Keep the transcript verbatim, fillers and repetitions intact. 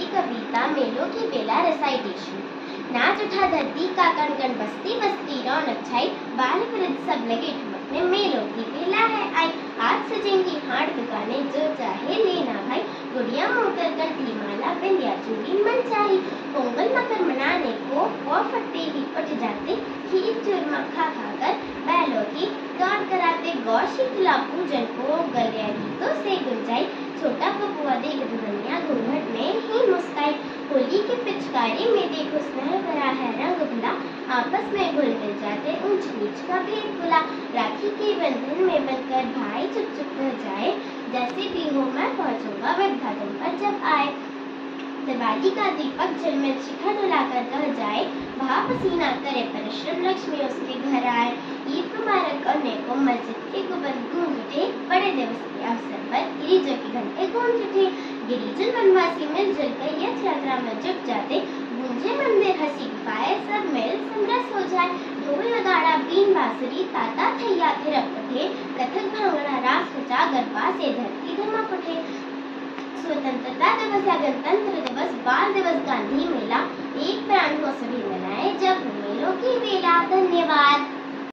कविता मेलों की बेला रेसाइटेशन। नाच उठा धरती का कण कण, बस्ती बस्ती रौनक छाई, बाल वृद्ध सब लगे ठुमकने, मेलों की बेला है आई। आज सजेंगी हाट दुकानें, जो चाहे लेना भाई, गुड़िया मोटर कंठी माला बिंदिया चूड़ी मन चाही। पोंगल मकर मनाने को पौ फट्टे ही पट जाते, खीर चूरमा खा खाकर बैलों की दौड़ कराते। गौ शीतला पूजन को गलिया गीतों से गुंजाई, छोटा बबुआ देख दुल्हनिया घूंघट में ही मुस्काई। होली की पिचकारी में देखो स्नेह भरा है रंग भला, आपस में घुल मिल जाते ऊंच नीच का भेद भुला। राखी के बंधन में बनकर भाई चुप चुप रह जाए, जैसे भी हो मैं पहुंचूंगा वृद्धा तुम पर जब आए। दिवाली का दीपक झिलमिल शिखर डुलाकर कह जाए, वहाँ पसीना करे परिश्रम लक्ष्मी उसके घर आए। ईद मुबारक करने को मस्जिद के गुंबद गूंज उठे, बड़े दिवस के अवसर पर गिरिजा के घंटे गूंज उठे। गिरिजन वनवासी मिलजुल कर यथ यात्रा में जुट जाते, गूंजे मंदिर हंसी पाए सब मिल समरस हो जाए। ढोल नगाड़ा बीन बांसुरी ताता थैया थिरक उठे, कथक भांगड़ा रास बजा गरबा से धरती धमक उठे। स्वतंत्रता दिवस या गणतंत्र दिवस, बाल दिवस, गांधी मेला, एक प्राण को सभी मनाए,